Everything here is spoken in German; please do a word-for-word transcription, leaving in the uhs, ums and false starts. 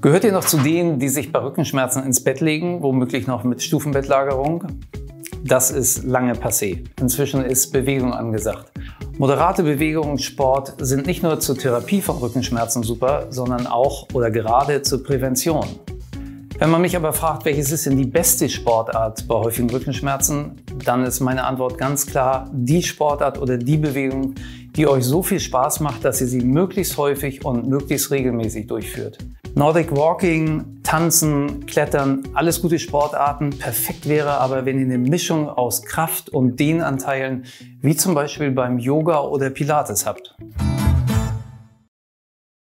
Gehört ihr noch zu denen, die sich bei Rückenschmerzen ins Bett legen, womöglich noch mit Stufenbettlagerung? Das ist lange passé. Inzwischen ist Bewegung angesagt. Moderate Bewegung und Sport sind nicht nur zur Therapie von Rückenschmerzen super, sondern auch oder gerade zur Prävention. Wenn man mich aber fragt, welches ist denn die beste Sportart bei häufigen Rückenschmerzen, dann ist meine Antwort ganz klar die Sportart oder die Bewegung, die euch so viel Spaß macht, dass ihr sie möglichst häufig und möglichst regelmäßig durchführt. Nordic Walking, Tanzen, Klettern, alles gute Sportarten. Perfekt wäre aber, wenn ihr eine Mischung aus Kraft- und Dehnanteilen, wie zum Beispiel beim Yoga oder Pilates habt.